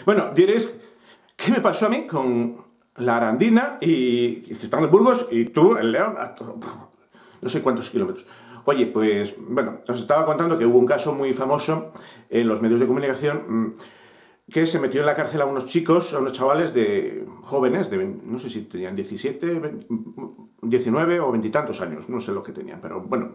Bueno, diréis, ¿qué me pasó a mí con la Arandina y que están en Burgos y tú, el León, no sé cuántos kilómetros? Oye, pues, bueno, os estaba contando que hubo un caso muy famoso en los medios de comunicación que se metió en la cárcel a unos chicos, a unos chavales de jóvenes, no sé si tenían 17, 19 o 20 y tantos años, no sé lo que tenían, pero bueno,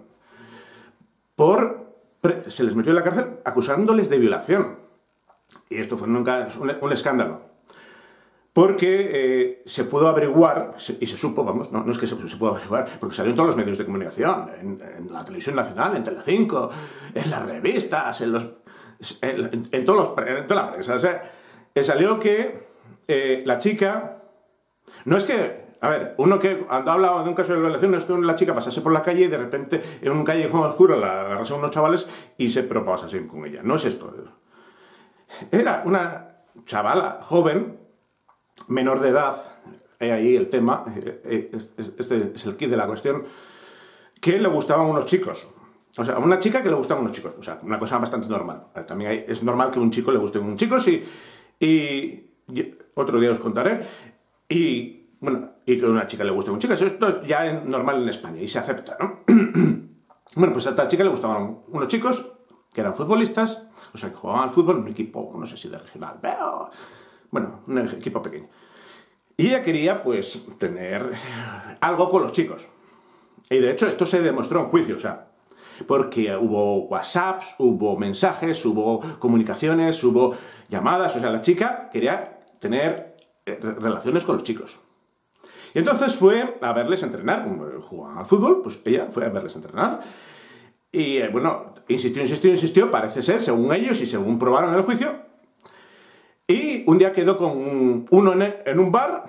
se les metió en la cárcel acusándoles de violación. Y esto fue un escándalo. Porque se pudo averiguar, y se supo, vamos, no es que se pudo averiguar, porque salió en todos los medios de comunicación, en la televisión nacional, en Telecinco, en las revistas, en toda la prensa. O sea, salió que la chica, no es que, a ver, uno que cuando ha hablado de un caso de violación, no es que la chica pasase por la calle y de repente en un callejón oscuro la agarrase a unos chavales y se propasase con ella. No es esto. Era una chavala joven, menor de edad, ahí el tema, este es el kit de la cuestión, que le gustaban unos chicos. O sea, una chica que le gustaban unos chicos. O sea, una cosa bastante normal. También es normal que a un chico le gusten unos chicos y otro día os contaré. Y, bueno, y que a una chica le guste un chico. Esto es ya normal en España y se acepta, ¿no? Bueno, pues a esta chica le gustaban unos chicos que eran futbolistas, o sea, que jugaban al fútbol en un equipo, no sé si de regional, pero bueno, un equipo pequeño. Y ella quería, pues, tener algo con los chicos. Y de hecho esto se demostró en juicio, o sea, porque hubo WhatsApps, hubo mensajes, hubo comunicaciones, hubo llamadas, o sea, la chica quería tener relaciones con los chicos. Y entonces fue a verles entrenar, como jugaban al fútbol, pues ella fue a verles entrenar. Y bueno, insistió, parece ser, según ellos y según probaron en el juicio. Y un día quedó con uno en un bar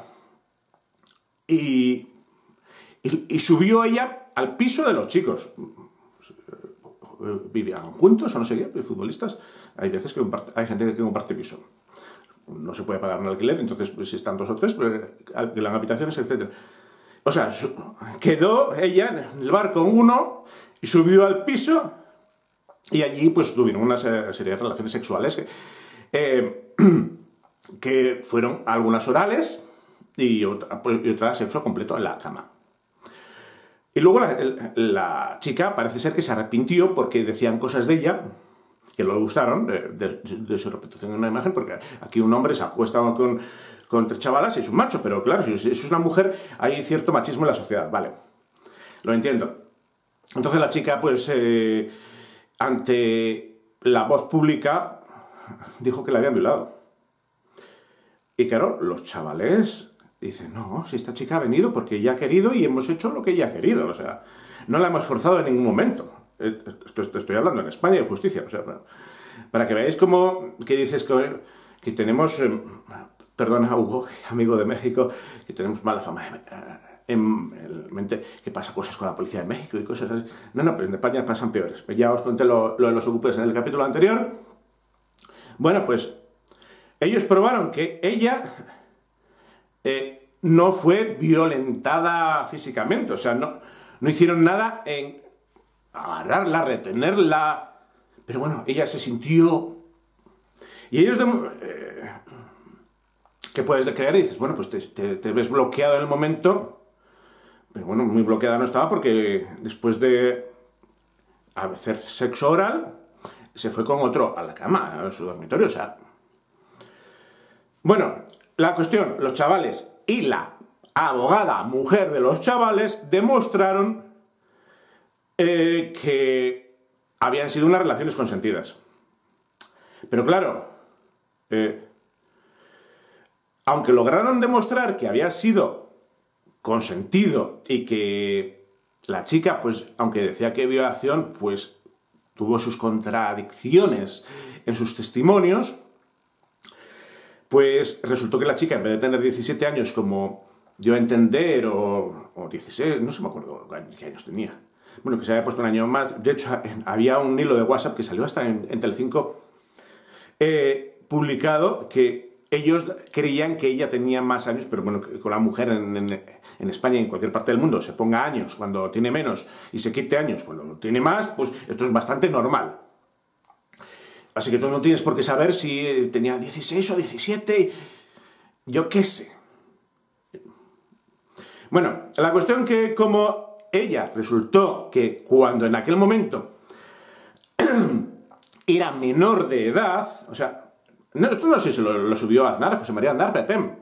y subió ella al piso de los chicos. Vivían juntos o no sé qué, futbolistas. Hay veces que hay gente que comparte piso. No se puede pagar un alquiler, entonces pues, si están dos o tres, pues, alquilan habitaciones, etc. O sea, quedó ella en el bar con uno y subió al piso y allí pues tuvieron una serie de relaciones sexuales que fueron algunas orales y otra sexo completo en la cama. Y luego la chica parece ser que se arrepintió porque decían cosas de ella que no le gustaron, de su reputación en una imagen, porque aquí un hombre se acuesta con tres chavalas y es un macho, pero claro, si es una mujer, hay cierto machismo en la sociedad, vale, lo entiendo. Entonces la chica, pues, ante la voz pública, dijo que la habían violado. Y claro, los chavales dicen, no, si esta chica ha venido porque ella ha querido y hemos hecho lo que ella ha querido, o sea, no la hemos forzado en ningún momento. Estoy hablando en España de justicia, o sea, para que veáis cómo, que dices que tenemos, perdona Hugo, amigo de México, que tenemos mala fama en mente, que pasa cosas con la policía de México y cosas así. No, pero en España pasan peores. Ya os conté lo de los ocupes en el capítulo anterior. Bueno, pues ellos probaron que ella no fue violentada físicamente, o sea, no hicieron nada en agarrarla, retenerla, pero bueno, ella se sintió. Y ellos, ¿qué puedes creer? Y dices, bueno, pues te ves bloqueado en el momento, pero bueno, muy bloqueada no estaba porque después de hacer sexo oral, se fue con otro a la cama, a su dormitorio, o sea. Bueno, la cuestión, los chavales y la abogada mujer de los chavales demostraron que habían sido unas relaciones consentidas. Pero claro, aunque lograron demostrar que había sido consentido y que la chica, pues, aunque decía que violación, pues, tuvo sus contradicciones en sus testimonios, pues resultó que la chica, en vez de tener 17 años, como dio a entender, o 16, no se me acuerdo qué años tenía, bueno, que se había puesto un año más. De hecho, había un hilo de WhatsApp que salió hasta en Telecinco publicado que ellos creían que ella tenía más años, pero bueno, que con la mujer en España y en cualquier parte del mundo se ponga años cuando tiene menos y se quite años cuando tiene más, pues esto es bastante normal. Así que tú no tienes por qué saber si tenía 16 o 17, yo qué sé. Bueno, la cuestión que como ella resultó que cuando en aquel momento era menor de edad, o sea, no, esto no sé si lo subió Aznar, José María Aznar,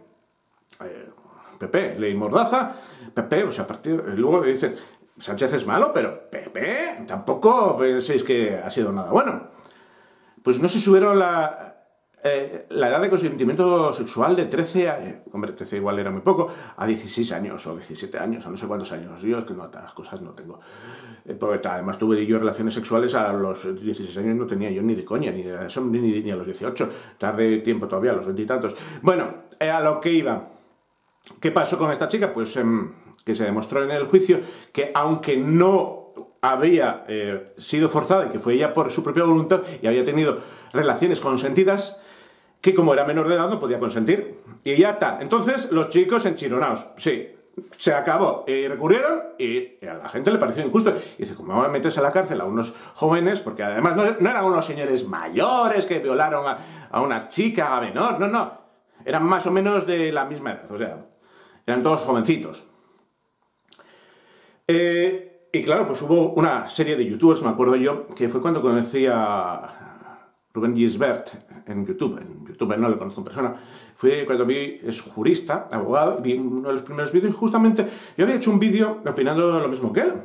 Pepe, ley Mordaza, Pepe, o sea, a partir, luego dicen, Sánchez es malo, pero Pepe, tampoco penséis que ha sido nada bueno. Pues no se subieron la edad de consentimiento sexual de 13 a... hombre, 13 igual era muy poco, a 16 años o 17 años, o no sé cuántos años. Yo es que no, otras cosas no tengo. Porque además tuve yo relaciones sexuales a los 16 años, no tenía yo ni de coña, ni de eso, ni a los 18. Tarde tiempo todavía, a los 20 y tantos. Bueno, a lo que iba. ¿Qué pasó con esta chica? Pues que se demostró en el juicio que aunque no había sido forzada y que fue ella por su propia voluntad y había tenido relaciones consentidas, que como era menor de edad no podía consentir. Y ya está. Entonces los chicos enchironados. Sí, se acabó. Y recurrieron y a la gente le pareció injusto. Y dice, ¿cómo van a meterse a la cárcel a unos jóvenes? Porque además no eran unos señores mayores que violaron a una chica menor. No, no. Eran más o menos de la misma edad. O sea, eran todos jovencitos. Y claro, pues hubo una serie de youtubers, me acuerdo yo, que fue cuando conocí a Rubén Gisbert en YouTube. En YouTube no le conozco en persona. Fue cuando es jurista, abogado, vi uno de los primeros vídeos y justamente yo había hecho un vídeo opinando lo mismo que él.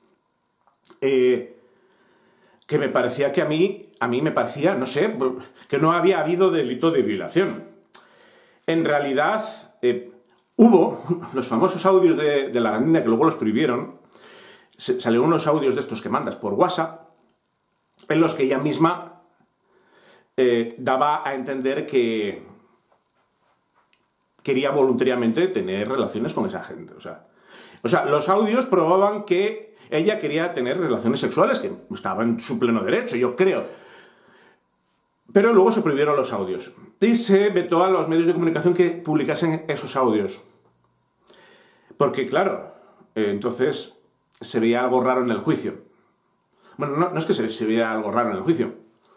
Que me parecía que a mí me parecía, no sé, que no había habido delito de violación. En realidad, hubo los famosos audios de la Arandina, que luego los prohibieron. Salieron unos audios de estos que mandas por WhatsApp, en los que ella misma daba a entender que quería voluntariamente tener relaciones con esa gente. O sea, los audios probaban que ella quería tener relaciones sexuales, que estaba en su pleno derecho, yo creo. Pero luego se prohibieron los audios. Y se vetó a los medios de comunicación que publicasen esos audios. Porque, claro, entonces se veía algo raro en el juicio. Bueno, no es que se veía algo raro en el juicio.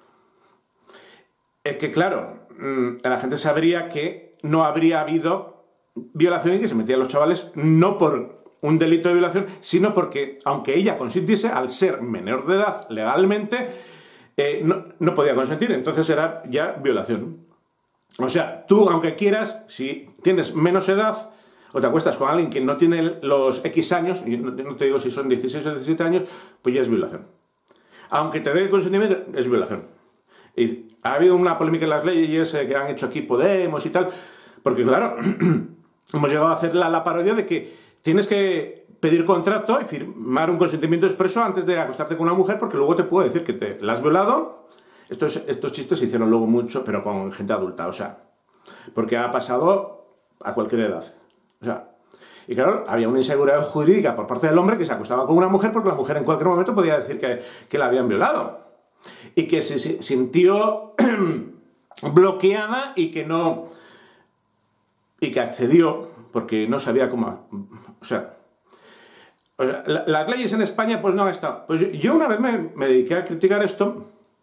Es que, claro, la gente sabría que no habría habido violación y que se metían los chavales no por un delito de violación, sino porque, aunque ella consintiese, al ser menor de edad legalmente, no podía consentir, entonces era ya violación. O sea, tú, aunque quieras, si tienes menos edad o te acuestas con alguien que no tiene los X años, y no te digo si son 16 o 17 años, pues ya es violación. Aunque te dé consentimiento, es violación. Y ha habido una polémica en las leyes que han hecho aquí Podemos y tal, porque claro, hemos llegado a hacer la parodia de que tienes que pedir contrato y firmar un consentimiento expreso antes de acostarte con una mujer, porque luego te puede decir que te la has violado. Estos chistes se hicieron luego mucho, pero con gente adulta, o sea, porque ha pasado a cualquier edad. O sea, y claro, había una inseguridad jurídica por parte del hombre que se acostaba con una mujer porque la mujer en cualquier momento podía decir que la habían violado. Y que se sintió bloqueada y que no... y que accedió porque no sabía cómo... O sea, las leyes en España pues no han estado... Pues yo una vez me dediqué a criticar esto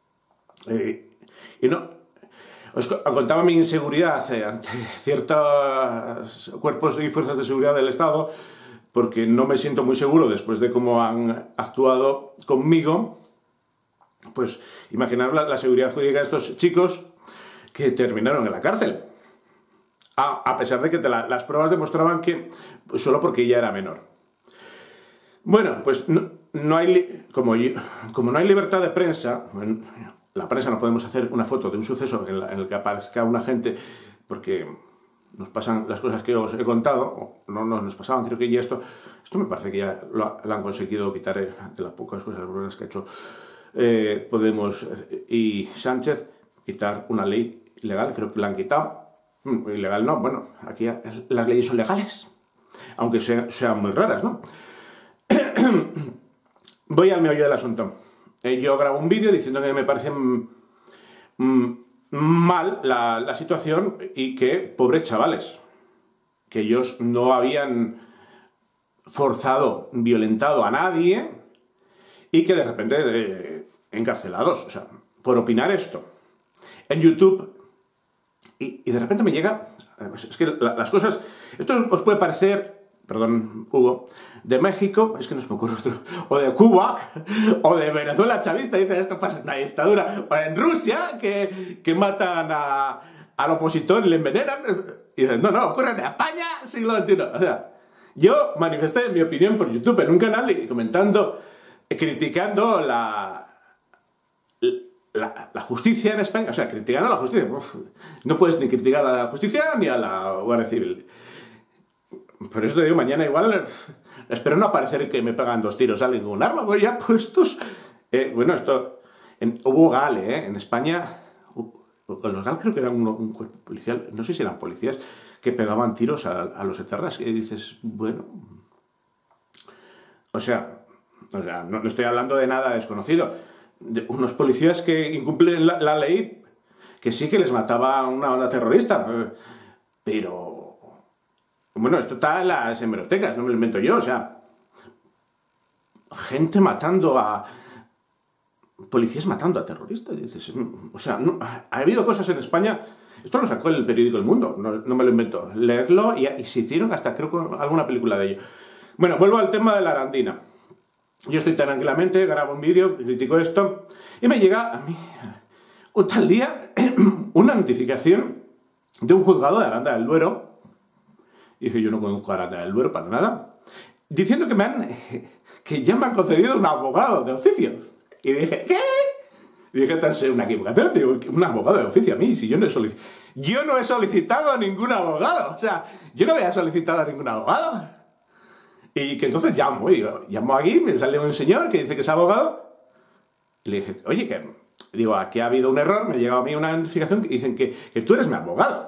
y no... Os contaba mi inseguridad ante ciertos cuerpos y fuerzas de seguridad del Estado, porque no me siento muy seguro después de cómo han actuado conmigo. Pues imaginar la seguridad jurídica de estos chicos que terminaron en la cárcel. A pesar de que las pruebas demostraban que pues, solo porque ella era menor. Bueno, pues no hay, como no hay libertad de prensa, la prensa no podemos hacer una foto de un suceso en el que aparezca un agente, porque nos pasan las cosas que os he contado, o no nos pasaban, creo que ya esto me parece que ya lo han conseguido quitar de las pocas cosas buenas que ha hecho Podemos y Sánchez, quitar una ley ilegal, creo que la han quitado. Ilegal no, bueno, aquí las leyes son legales, aunque sean muy raras, ¿no? Voy al meollo del asunto. Yo grabo un vídeo diciendo que me parece mal la situación y que, pobres chavales, que ellos no habían forzado, violentado a nadie y que de repente encarcelados, o sea, por opinar esto. en YouTube y de repente me llega... Es que las cosas... Esto os puede parecer, perdón, Hugo, de México, es que no se me ocurre otro, o de Cuba, o de Venezuela chavista, dice esto pasa en una dictadura, o en Rusia, que matan al opositor y le envenenan, y dicen, no, ocurre en España, siglo XXI. O sea, yo manifesté mi opinión por YouTube en un canal y comentando, criticando la justicia en España, o sea, criticando la justicia. Uf, no puedes ni criticar a la justicia ni a la Guardia Civil. Por eso te digo, mañana igual espero no aparecer que me pegan 2 tiros a alguien con un arma, pues ya puestos... bueno, esto... hubo GAL, en España... Con los GAL creo que eran un cuerpo policial, no sé si eran policías, que pegaban tiros a los etarras, y dices, bueno... O sea, no estoy hablando de nada desconocido, de unos policías que incumplen la ley, que sí que les mataba una banda terrorista, pero... Bueno, esto está en las hemerotecas, no me lo invento yo, o sea... Gente matando a... Policías matando a terroristas, dices... O sea, ha habido cosas en España... Esto lo sacó el periódico El Mundo, no me lo invento. Leedlo y se hicieron hasta, creo que alguna película de ello. Bueno, vuelvo al tema de la Arandina. Yo estoy tranquilamente, grabo un vídeo, critico esto, y me llega a mí, un tal día, una notificación de un juzgado de Aranda del Duero. Y dije, yo no conozco a Aranda del Duero para nada, diciendo que ya me han concedido un abogado de oficio. Y dije, ¿qué? Y dije, esta es una equivocación, digo, un abogado de oficio a mí, si yo no he solicitado a ningún abogado, o sea, yo no había solicitado a ningún abogado. Y que entonces llamo aquí, me sale un señor que dice que es abogado, y le dije, oye, digo, aquí ha habido un error, me ha llegado a mí una notificación que dicen que tú eres mi abogado.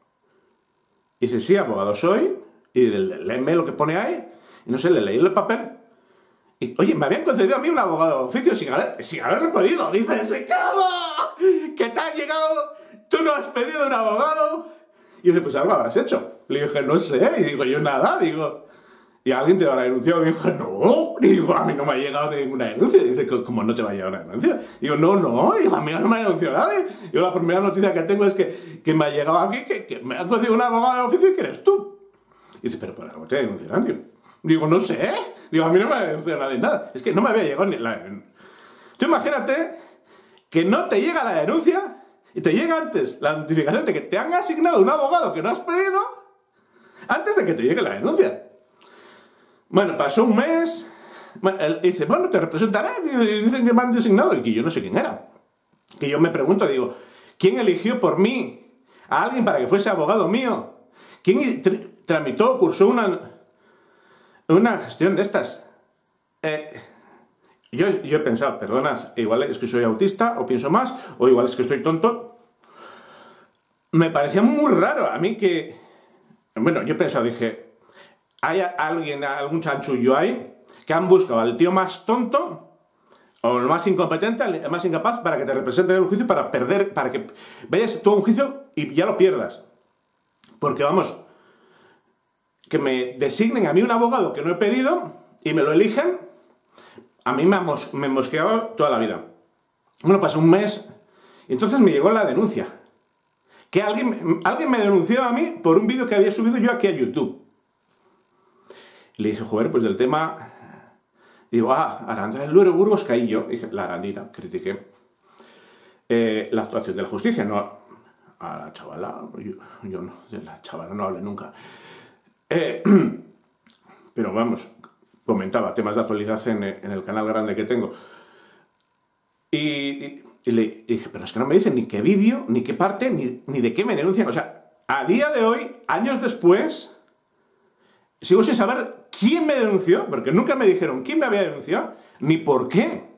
Y dice, sí, abogado soy, y léeme lo que pone ahí, y no sé, le leí el papel, y, oye, me habían concedido a mí un abogado de oficio sin haberlo pedido. Dice ese cabrón, que te ha llegado, tú no has pedido un abogado. Y dice, pues algo habrás hecho. Le dije, no sé, y digo, yo nada, ¿y alguien te habrá denunciado? Y dijo, no. Y digo, a mí no me ha llegado ninguna denuncia. Y dice, ¿cómo no te va a llegar una denuncia? Y digo, no. Y digo, a mí no me ha denunciado nadie. Y yo la primera noticia que tengo es que me ha llegado aquí, que me ha concedido un abogado de oficio y que eres tú. Y dice, pero ¿por qué te denunciarán, tío? Digo, no sé. Digo, a mí no me ha denunciado nadie nada. Es que no me había llegado ni la... Tú imagínate que no te llega la denuncia y te llega antes la notificación de que te han asignado un abogado que no has pedido antes de que te llegue la denuncia. Bueno, pasó un mes, dice, bueno, te representaré, y dicen que me han designado, y que yo no sé quién era. Que yo me pregunto, digo, ¿quién eligió por mí a alguien para que fuese abogado mío? ¿Quién tramitó, cursó una gestión de estas? Yo he pensado, perdonad, igual es que soy autista, o pienso más, o igual es que estoy tonto. Me parecía muy raro a mí que... Bueno, yo he pensado, dije... Hay algún chanchullo ahí, que han buscado al tío más tonto, o el más incompetente, el más incapaz, para que te represente en el juicio, para que vayas tú a un juicio y ya lo pierdas. Porque vamos, que me designen a mí un abogado que no he pedido, y me lo eligen, a mí me ha mosqueado toda la vida. Bueno, pasó un mes, y entonces me llegó la denuncia. Que alguien me denunció a mí por un vídeo que había subido yo aquí a YouTube. Le dije, joder, pues del tema... Digo, Aranda del Duero, Burgos, caí yo. Dije, la Arandina, critiqué. La actuación de la justicia, no... A la chavala, yo no, de la chavala no hablé nunca. Pero vamos, comentaba temas de actualidad en el canal grande que tengo. Y le dije, pero es que no me dicen ni qué vídeo, ni qué parte, ni de qué me denuncian. O sea, a día de hoy, años después... Sigo sin saber quién me denunció, porque nunca me dijeron quién me había denunciado, ni por qué.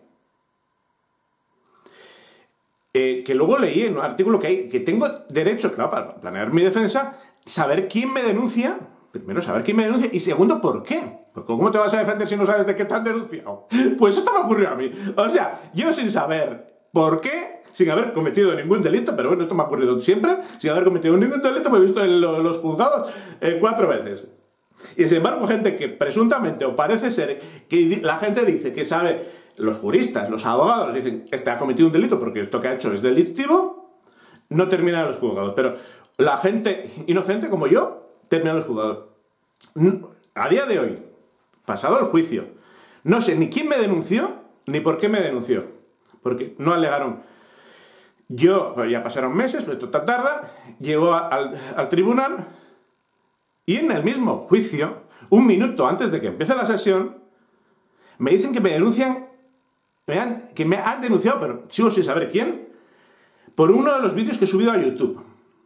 Que luego leí en un artículo que tengo derecho, claro, para planear mi defensa, saber quién me denuncia, primero saber quién me denuncia, y segundo, por qué. Porque ¿cómo te vas a defender si no sabes de qué te han denunciado? Pues esto me ocurrió a mí. O sea, yo sin saber por qué, sin haber cometido ningún delito, pero bueno, esto me ha ocurrido siempre, sin haber cometido ningún delito, me he visto en los juzgados 4 veces. Y sin embargo, gente que presuntamente, o parece ser, que la gente dice que sabe, los juristas, los abogados dicen, este ha cometido un delito porque esto que ha hecho es delictivo, no termina en los juzgados, pero la gente inocente como yo termina en los juzgados. A día de hoy, pasado el juicio, no sé ni quién me denunció ni por qué me denunció, porque no alegaron. Yo, pues ya pasaron meses, pues esto tarda, llegó al tribunal y en el mismo juicio, un minuto antes de que empiece la sesión, me dicen que me denuncian, que me han denunciado, pero sigo sin saber quién, por uno de los vídeos que he subido a YouTube.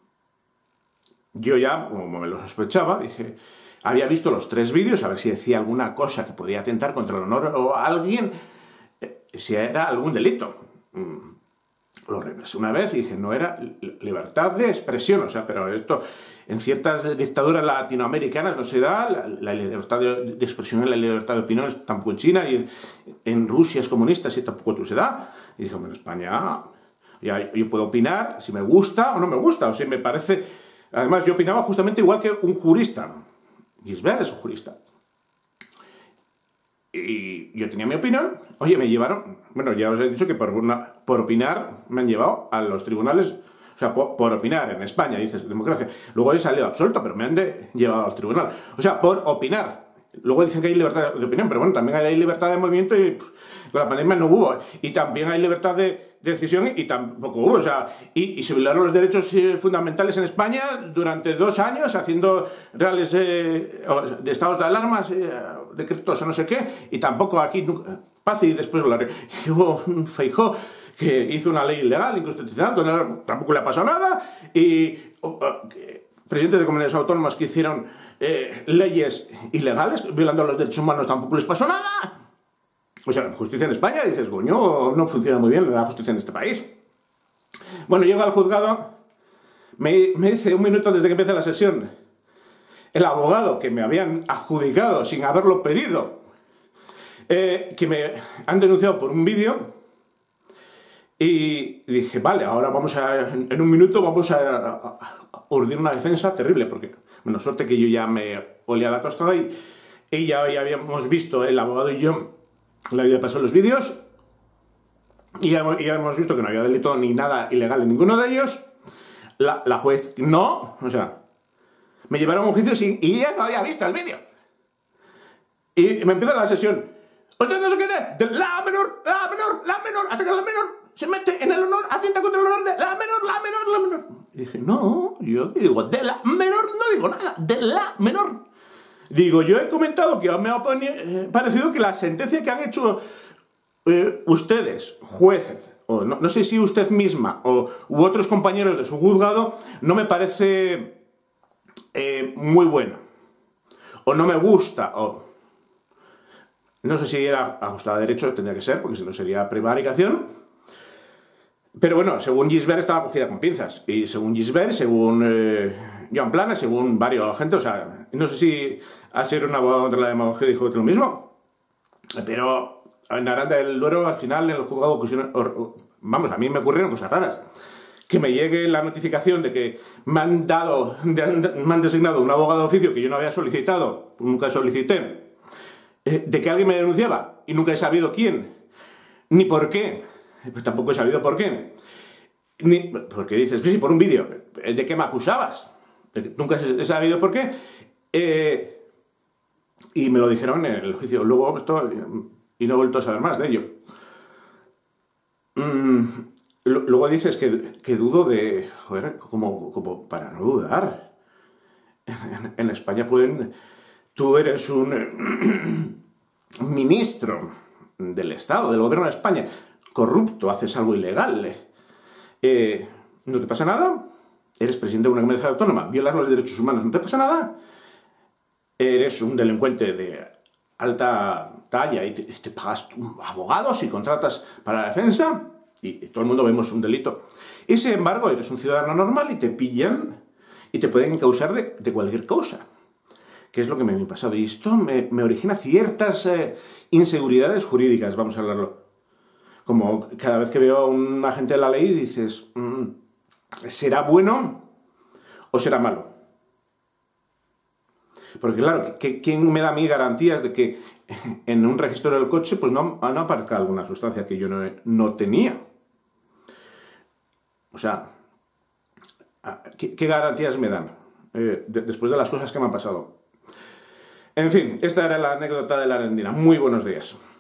Yo ya, como me lo sospechaba, dije, había visto los 3 vídeos, a ver si decía alguna cosa que podía atentar contra el honor o alguien, si era algún delito. Lo represé una vez y dije, no era libertad de expresión, o sea, pero esto en ciertas dictaduras latinoamericanas no se da, la libertad de expresión y la libertad de opinión tampoco en China, y en Rusia es comunista, y tampoco se da. Y dije, bueno, en España yo puedo opinar si me gusta o no me gusta, o si me parece. Además, yo opinaba justamente igual que un jurista. Gisbert es un jurista. Y yo tenía mi opinión. Oye, me llevaron... Bueno, ya os he dicho que por opinar me han llevado a los tribunales. O sea, por opinar en España, dices, democracia. Luego he salido absuelto, pero me han llevado al tribunal. O sea, por opinar. Luego dicen que hay libertad de opinión, pero bueno, también hay libertad de movimiento y con la pandemia no hubo. Y también hay libertad de decisión y tampoco hubo. O sea, y se violaron los derechos fundamentales en España durante 2 años, haciendo reales de estados de alarmas, decretos o no sé qué, y tampoco aquí, paz y después hubo un Feijóo que hizo una ley ilegal, inconstitucional, tampoco le ha pasado nada, y presidentes de comunidades autónomas que hicieron leyes ilegales, violando los derechos humanos, tampoco les pasó nada. O sea, justicia en España, dices, coño, no funciona muy bien la justicia en este país. Bueno, llego al juzgado, me dice un minuto desde que empieza la sesión, el abogado que me habían adjudicado sin haberlo pedido, que me han denunciado por un vídeo, y dije, vale, ahora en un minuto vamos a urdir una defensa terrible, porque, bueno, suerte que yo ya me olía la tostada y ya habíamos visto, el abogado y yo, le había pasado los vídeos, y ya hemos visto que no había delito ni nada ilegal en ninguno de ellos. La juez no, o sea, me llevaron a un juicio y ella no había visto el vídeo. Y me empieza la sesión. Usted no se quede de la menor, ataca a la menor, se mete en el honor, atenta contra el honor de la menor. Y dije, no, yo digo, de la menor no digo nada, de la menor. Digo, yo he comentado que me ha parecido que la sentencia que han hecho ustedes, jueces, o no sé si usted misma u otros compañeros de su juzgado, no me parece muy buena. O no me gusta, o no sé si era ajustada a derecho, tendría que ser, porque si no sería prevaricación. Pero bueno, según Gisbert estaba cogida con pinzas. Y según Gisbert, según Joan Planas, según varios gente, o sea, no sé si al ser un abogado contra la demagogia dijo lo mismo. Pero en Aranda del Duero, al final, en el juzgado, vamos, a mí me ocurrieron cosas raras. Que me llegue la notificación de que me han designado un abogado de oficio que yo no había solicitado, nunca solicité, de que alguien me denunciaba y nunca he sabido quién, ni por qué, pues tampoco he sabido por qué, porque dices, sí, por un vídeo, ¿de qué me acusabas? Nunca he sabido por qué, y me lo dijeron en el juicio, luego esto, y no he vuelto a saber más de ello. Luego dices que dudo de... Joder, como para no dudar. En España pueden... Tú eres un ministro del Estado, del gobierno de España, corrupto, haces algo ilegal. ¿No te pasa nada? Eres presidente de una comunidad autónoma, violas los derechos humanos, ¿no te pasa nada? Eres un delincuente de alta talla y te pagas abogados y contratas para la defensa... Y todo el mundo vemos un delito. Y sin embargo, eres un ciudadano normal y te pillan y te pueden causar de cualquier cosa. Que es lo que me ha pasado. Y esto me origina ciertas inseguridades jurídicas, vamos a hablarlo. Como cada vez que veo a un agente de la ley dices, ¿será bueno o será malo? Porque claro, ¿quién me da a mí garantías de que en un registro del coche pues no aparezca alguna sustancia que yo no tenía? O sea, ¿Qué garantías me dan después de las cosas que me han pasado? En fin, esta era la anécdota de la Arandina. Muy buenos días.